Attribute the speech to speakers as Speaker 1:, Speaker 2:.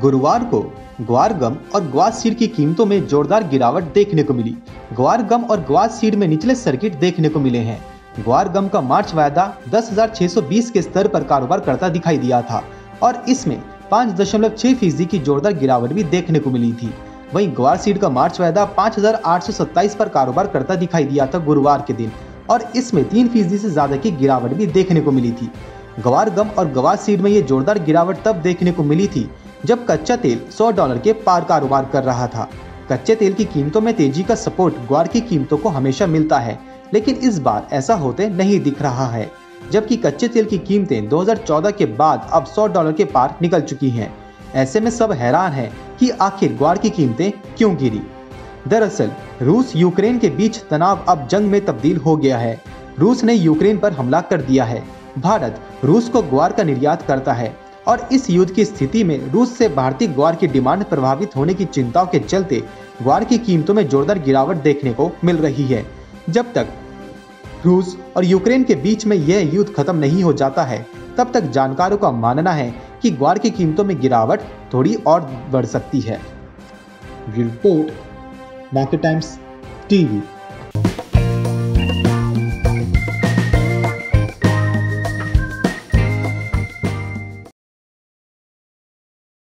Speaker 1: गुरुवार को ग्वार गम और ग्वार सीड की कीमतों में जोरदार गिरावट देखने को मिली। ग्वार गम और ग्वार सीड में निचले सर्किट देखने को मिले हैं। ग्वार गम का मार्च वायदा 10,620 के स्तर पर कारोबार करता दिखाई दिया था और इसमें 5.6% की जोरदार गिरावट भी देखने को मिली थी। वहीं ग्वार सीड का मार्च वायदा 5,827 पर कारोबार करता दिखाई दिया था गुरुवार के दिन और इसमें 3% से ज्यादा की गिरावट भी देखने को मिली थी। ग्वार गम और ग्वार सीड में ये जोरदार गिरावट तब देखने को मिली थी जब कच्चा तेल $100 के पार कारोबार कर रहा था। कच्चे तेल की कीमतों में तेजी का सपोर्ट ग्वार की कीमतों को हमेशा मिलता है, लेकिन इस बार ऐसा होते नहीं दिख रहा है, जबकि कच्चे तेल की कीमतें 2014 के बाद अब $100 के पार निकल चुकी हैं। ऐसे में सब हैरान हैं कि आखिर ग्वार की कीमतें क्यों गिरी। दरअसल रूस यूक्रेन के बीच तनाव अब जंग में तब्दील हो गया है। रूस ने यूक्रेन पर हमला कर दिया है। भारत रूस को ग्वार का निर्यात करता है और इस युद्ध की स्थिति में रूस से भारतीय ग्वार की डिमांड प्रभावित होने की चिंताओं के चलते ग्वार की कीमतों में जोरदार गिरावट देखने को मिल रही है। जब तक रूस और यूक्रेन के बीच में यह युद्ध खत्म नहीं हो जाता है, तब तक जानकारों का मानना है कि ग्वार की कीमतों में गिरावट थोड़ी और बढ़ सकती है। Report market times TV.